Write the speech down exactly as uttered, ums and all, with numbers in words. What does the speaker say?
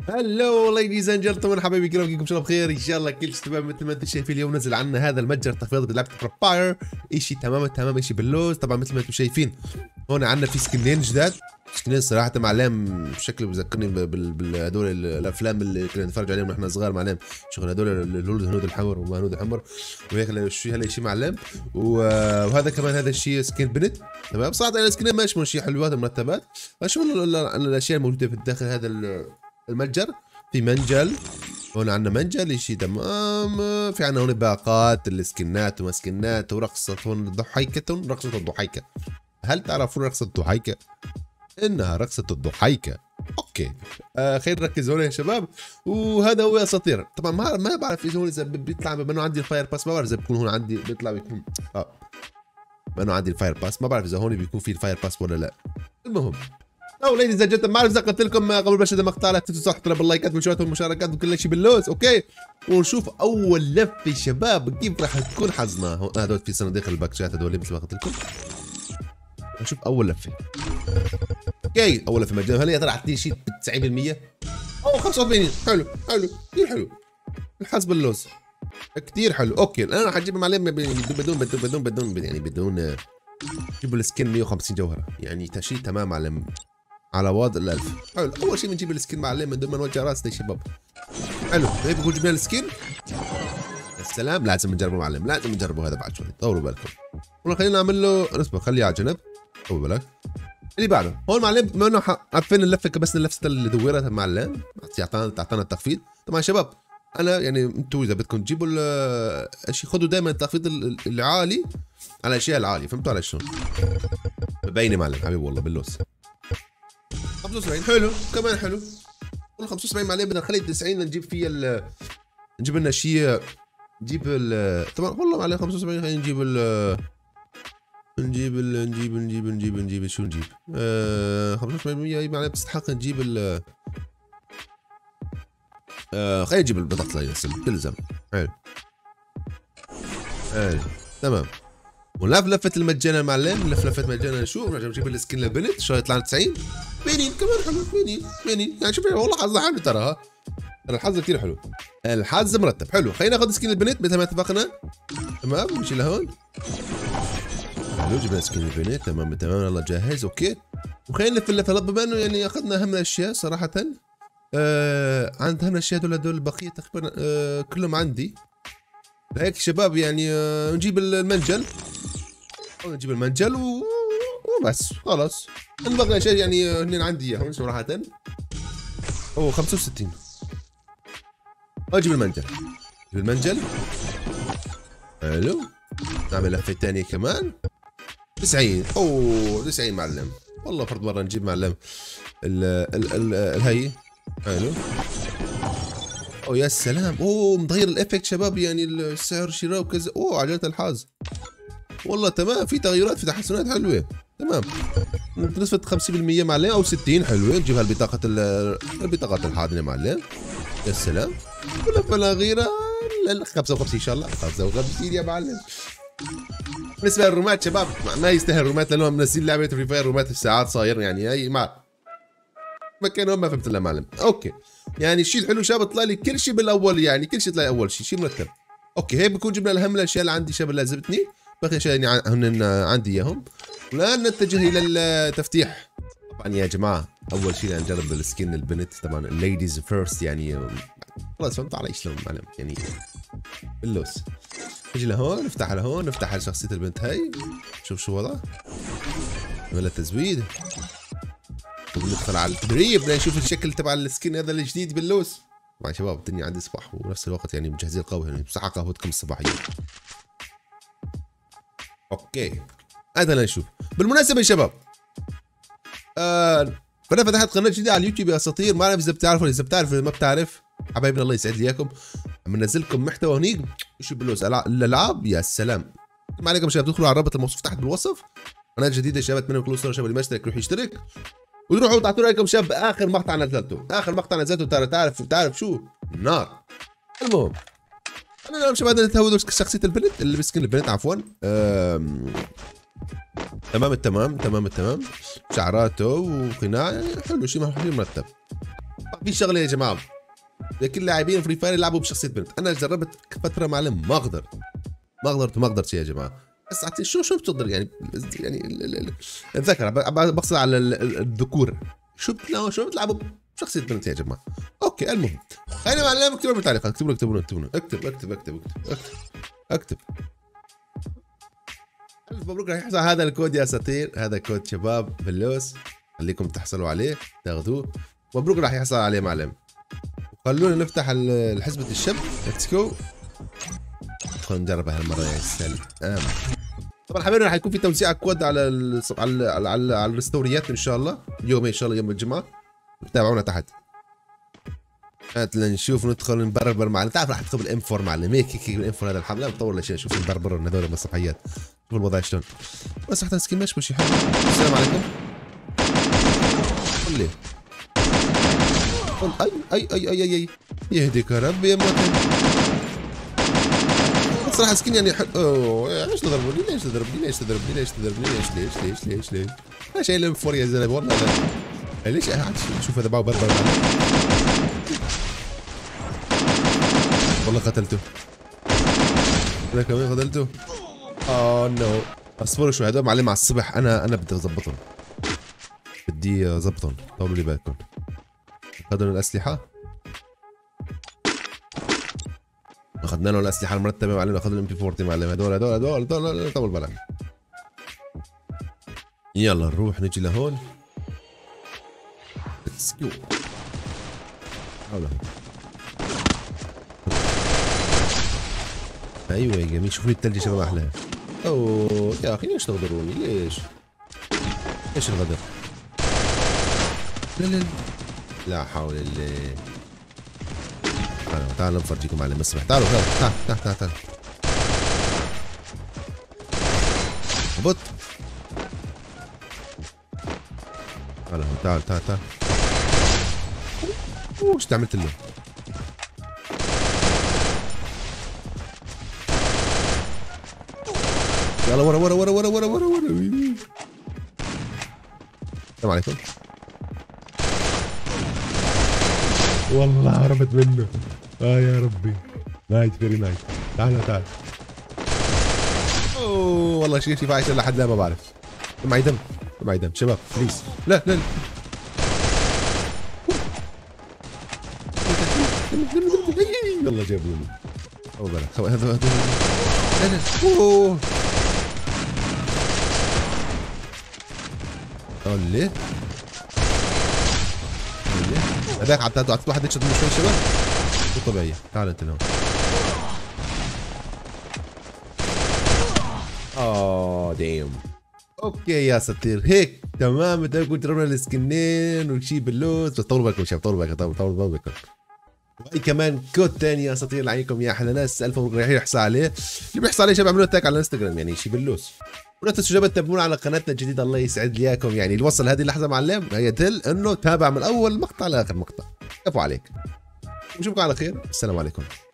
هلو ليديز اند جنتلمان حبايبي الكرام، كيفكم؟ ان شاء الله بخير، ان شاء الله كل شيء تمام. مثل ما انتم شايفين اليوم نزل عنا هذا المتجر تخفيض بلعبه فامباير، شيء تمام تمام، شيء باللوز. طبعا مثل ما انتم شايفين هون عنا في سكنين جداد، سكنين صراحه معلم بشكل بذكرني بهدول الافلام اللي كنا نتفرج عليهم ونحن صغار، معلم شغل هدول الهنود الهنود الحمر والهنود الحمر وهيك شيء هلا شيء معلم. وهذا كمان هذا الشيء سكين بنت تمام. صراحه السكنين ماشي شيء حلوات مرتبات. شوف الاشياء الموجوده في الداخل هذا المتجر. في منجل هون عندنا منجل شيء تمام. في عندنا هون باقات السكنات وما سكنات ورقصة هون ضحيكة، رقصة الضحيكة. هل تعرفون رقصة الضحيكة؟ إنها رقصة الضحيكة. أوكي آه خير نركز هون يا شباب. وهذا هو أساطير. طبعا ما ما بعرف إذا هون إذا بيطلع بما إنه عندي الفاير باس، ما بعرف إذا بيكون هون عندي بيطلع بيكون آه بما إنه عندي الفاير باس، ما بعرف إذا هون بيكون في الفاير باس ولا لا. المهم او ليديز اند جنتلمان، ما بعرف اذا قلت لكم قبل ما اشاهد المقطع لا تنسوا تحطوا باللايكات والمشاركات والمشاركات وكل شيء باللوز. اوكي ونشوف اول لفه شباب كيف راح تكون حظنا. هذول في صناديق الباكشات هذول مثل ما قلت لكم. نشوف اول لفه. اوكي اول لفه مجانا. هل يا ترى حتجي شيء تسعين بالمية او خمسة وثمانين؟ حلو حلو كثير حلو الحظ باللوز كثير حلو. اوكي انا راح اجيب معلم بدون بدون بدون بدون يعني بدون جيبوا السكن مية وخمسين جوهره، يعني شيء تمام معلم على وضع الألف. حلو أول شيء بنجيب السكين معلم من دون ما نوجه راسنا يا شباب. حلو هيك بكون جبنا السكين. السلام لازم نجربه معلم، لازم نجربه هذا بعد شوي، طولوا بالكم. والله خلينا نعمل له نسبة، خليه على جنب، طولوا بالك. اللي بعده هون معلم بما انه عارفين اللفة كبسنا اللفة اللي دورتها معلم، اعطانا اعطانا التخفيض. طبعا شباب أنا يعني أنتم إذا بدكم تجيبوا الشيء خذوا دائما التخفيض العالي على الأشياء العالية، فهمتوا علي شلون؟ مبينة معلم حبيبي والله باللوز. خمسة وسبعين حلو كمان حلو. والله خمسة وسبعين معلم بدنا نخلي تسعين نجيب فيها ال نجيب لنا شيء نجيب ال طبعا والله معلم خمسة وسبعين خلينا نجيب ال نجيب ال نجيب نجيب نجيب نجيب شو نجيب؟ آه خمسة وسبعين بالمية هي معلم بتستحق نجيب ال آه خلينا نجيب البطاقة الصغيرة تلزم. حلو حلو تمام. ولف لفة المجانا معلم، لف لفة مجانا شو نرجع نجيب السكين للبنت شو يطلع تسعين بينين كمان حلو بينين بينين يعني شوف والله حظ حلو ترى. ترى الحظ كثير حلو، الحظ مرتب حلو. خلينا ناخذ سكين البنت مثل ما اتفقنا تمام. نمشي لهون حلو جبنا سكين البنت تمام تمام يلا جاهز. اوكي وخلينا نلف اللفة بما انه يعني اخذنا اهم الاشياء صراحة. آه عند اهم الاشياء هذول هذول البقية تقريبا آه كلهم عندي. هيك شباب يعني آه نجيب المنجل، نجيب المنجل و... وبس خلاص. بقى شيء يعني هن عندي اياهم صراحة. اوه خمسة وستين. اجيب المنجل جيب المنجل حلو. نعمل لفة ثانية كمان تسعين. اوه تسعين معلم والله فرض مرة نجيب معلم ال ال ال الهي حلو. اوه يا سلام. اوه متغير الافكت شباب يعني السعر شراء وكذا. اوه عجلة الحظ والله تمام. في تغيرات في تحسنات حلوه تمام بنسبة خمسين بالمية معلم او ستين. حلوه نجيب هالبطاقة البطاقة الحاضنة معلم. يا سلام. واللفة الأخيرة خمسة وخمسين ان شاء الله خمسة وخمسين يا معلم. بالنسبة للرومات شباب ما يستاهل الرومات لانهم منزلين لعبة فري فاير رومات الساعات صاير يعني هي ما مكانهم ما فهمت الا معلم. اوكي يعني الشيء الحلو شباب طلع لي كل شيء بالاول، يعني كل شيء طلع لي اول شيء شيء مرتب. اوكي هيك بكون جبنا اهم الاشياء اللي عندي شباب اللي لازمتني. باقي اشياء يعني هن عندي اياهم. والان نتجه الى التفتيح. طبعا يا جماعه اول شيء نجرب السكين البنت طبعا الليديز فيرست يعني خلاص فهمت علي شلون معلم يعني باللوس. نجي لهون نفتح لهون نفتح على شخصيه البنت هاي شوف شو وضعها ولا تزويد. وندخل على التدريب لنشوف الشكل تبع السكين هذا الجديد باللوس. طبعا شباب الدنيا عندي صباح ونفس الوقت يعني مجهزين القهوه يعني بصحة قهوتكم الصباحيه. اوكي هذا نشوف. بالمناسبه يا شباب آه فانا فتحت قناه جديده على اليوتيوب يا اساطير. ما اعرف اذا بتعرفوا اذا بتعرفوا اذا ما بتعرف حبايبنا الله يسعد لي اياكم. عم ننزل لكم محتوى هنيك شو باللوز الالعاب. يا سلام. ما عليكم شباب تدخلوا على الرابط الموصوف تحت بالوصف. قناه جديده يا شباب اتمنى كل سنه شباب اللي ما اشترك يروح يشترك وتروحوا تعطوا رايكم شباب اخر مقطع نزلته. اخر مقطع نزلته ترى تعرف تعرف شو نار. المهم انا اليوم شباب نتهودوا شخصيه البنت اللي بسكن البنت عفوا. تمام التمام تمام التمام شعراته وقناع حلو شيء مرتب. في شغله يا جماعه، لكل لاعبين فري فاير يلعبوا بشخصيه بنت، انا جربت فتره معلم ما قدرت ما قدرت ما قدرت يا جماعه. بس عطي شو شو بتقدر يعني يعني الذكر بقصد على الذكور، شو بتلاقوا شو بتلعبوا بشخصيه بنت يا جماعه. اوكي المهم خلينا معلم اكتبوا بالتعليقات، اكتبوا اكتبوا اكتبوا اكتب اكتب اكتب اكتب اكتب الف مبروك راح يحصل هذا الكود يا اساطير، هذا كود شباب فلوس، خليكم تحصلوا عليه تاخذوه، مبروك راح يحصل عليه معلم. خلونا نفتح الحزبة الشب، ليتس جو. خلينا نجربها هالمرة يا سلام. طبعا حبايبنا راح يكون في توزيع كود على ال على على, على, على الستوريات ان شاء الله، اليوم ان شاء الله يوم الجمعة، تابعونا تحت. هات لنشوف ندخل نبربر معلم، تعرف راح تدخل بالام أربعة معلم، هيك هيك بالام أربعة هذا الحمله بطور الاشياء، شوف نبربر هذول من الصبحيات، شوف الوضع شلون. بس حتى نسكن مش مش حلو. السلام عليكم. قل لي اي اي اي اي اي يهديك يا رب يا موطن. صراحه سكين يعني حل... اوه ليش تضربني؟ ليش تضربني؟ ليش تضربني؟ ليش تضربني؟ ليش ليش ليش ليش ليش؟ انا شايل ام أربعة يا زلمه والله لا. ليش قاعد شوف هذا باو بربر والله قتلته. انا كمان قتلته. اوه نو اصبروا شوي هذول معلم على الصبح، انا انا بدي اظبطهم، بدي اظبطهم، طولوا لي بالكم. اخذنا الاسلحه، اخذنا له الاسلحه المرتبه معلم، اخذنا الام بي أربعين معلم، هدول هدول هدول هدول طول بالك. يلا نروح نجي لهون. ليتس جو. ايوه يا جميل، شوفوا لي الثلج يا شباب احلاها. اوه يا اخي ليش تغدروني؟ ليش؟ ليش الغدر؟ لا لا لا حول الله. تعالوا تعالوا نفرجيكم معلم الصبح، تعالوا تعالوا تعالوا تعالوا تعالوا هبط. تعالوا تعالوا تعالوا تعالوا. وش عملت له؟ يلا ورا ورا ورا ورا ورا ورا ورا. السلام عليكم. والله هربت منه. اه يا ربي. نايت فيري نايت. تعال تعال. اوه والله شيء شيء فايش لحد لا ما بعرف. معي دم معي دم شباب بليز. لا لا يلا جابوني. اوه بالك هذا هذا لا لا اوه ليه؟ هذاك عطيته عطيته واحد يشد منه شوي شباب مو طبيعية. تعال انت لهون. اوه ديم. اوكي يا ساتير هيك تمام. كنت جربنا السكنين وشي باللوز، بس طولوا بالكم شباب، طولوا بالكم طولوا بالكم. وهي كمان كود ثاني يا ساتير لعينكم يا احلى ناس، الف مبروك راح يحصى عليه. اللي بيحصى عليه شباب اعملوا تاك على الانستغرام يعني شي باللوز. ولا تنسوا شباب تتابعونا على قناتنا الجديده، الله يسعد لي اياكم يعني اللي وصل هذه اللحظه معلم هي دل انه تابع من اول مقطع لاخر مقطع. كفو عليك. ونشوفكم على خير، السلام عليكم.